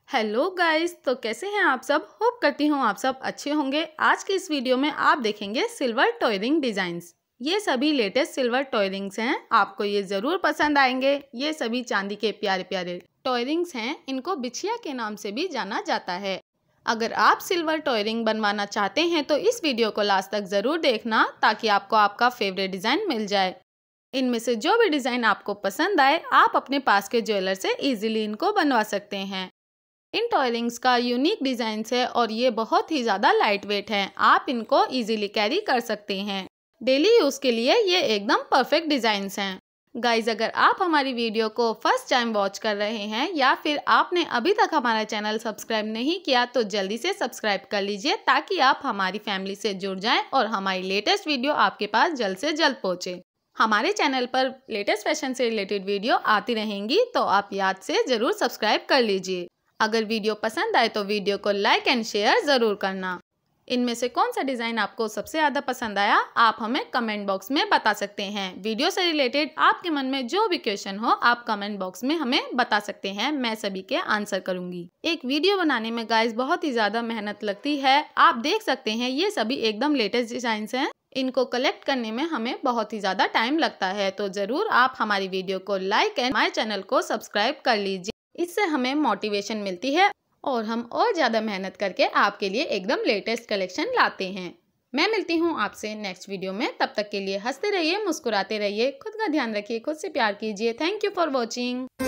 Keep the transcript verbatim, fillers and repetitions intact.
Hello guys, तो कैसे हैं आप सब। होप करती हूँ आप सब अच्छे होंगे। आज की इस वीडियो में आप देखेंगे सिल्वर टॉय रिंग डिजाइंस। ये सभी लेटेस्ट सिल्वर टॉय रिंग्स हैं, आपको ये जरूर पसंद आएंगे। ये सभी चांदी के प्यारे प्यारे टॉय रिंग्स हैं, इनको बिछिया के नाम से भी जाना जाता है। अगर आप सिल्वर टॉय रिंग बनवाना चाहते हैं तो इस वीडियो को लास्ट तक जरूर देखना, ताकि आपको आपका फेवरेट डिजाइन मिल जाए। इनमें से जो भी डिजाइन आपको पसंद आए, आप अपने पास के ज्वेलर से इजीली इनको बनवा सकते हैं। इन टॉय रिंग्स का यूनिक डिजाइन है और ये बहुत ही ज़्यादा लाइट वेट है। आप इनको इजीली कैरी कर सकते हैं। डेली यूज़ के लिए ये एकदम परफेक्ट डिजाइन्स हैं। गाइज, अगर आप हमारी वीडियो को फर्स्ट टाइम वॉच कर रहे हैं या फिर आपने अभी तक हमारा चैनल सब्सक्राइब नहीं किया तो जल्दी से सब्सक्राइब कर लीजिए, ताकि आप हमारी फैमिली से जुड़ जाएं और हमारी लेटेस्ट वीडियो आपके पास जल्द से जल्द पहुँचे। हमारे चैनल पर लेटेस्ट फैशन से रिलेटेड वीडियो आती रहेंगी, तो आप याद से ज़रूर सब्सक्राइब कर लीजिए। अगर वीडियो पसंद आए तो वीडियो को लाइक एंड शेयर ज़रूर करना। इनमें से कौन सा डिज़ाइन आपको सबसे ज़्यादा पसंद आया, आप हमें कमेंट बॉक्स में बता सकते हैं। वीडियो से रिलेटेड आपके मन में जो भी क्वेश्चन हो, आप कमेंट बॉक्स में हमें बता सकते हैं। मैं सभी के आंसर करूंगी। एक वीडियो बनाने में गाइस बहुत ही ज़्यादा मेहनत लगती है। आप देख सकते हैं ये सभी एकदम लेटेस्ट डिज़ाइन हैं। इनको कलेक्ट करने में हमें बहुत ही ज़्यादा टाइम लगता है। तो ज़रूर आप हमारी वीडियो को लाइक एंड हमारे चैनल को सब्सक्राइब कर लीजिए। इससे हमें मोटिवेशन मिलती है और हम और ज़्यादा मेहनत करके आपके लिए एकदम लेटेस्ट कलेक्शन लाते हैं। मैं मिलती हूँ आपसे नेक्स्ट वीडियो में। तब तक के लिए हंसते रहिए, मुस्कुराते रहिए, खुद का ध्यान रखिए, खुद से प्यार कीजिए। Thank you for watching.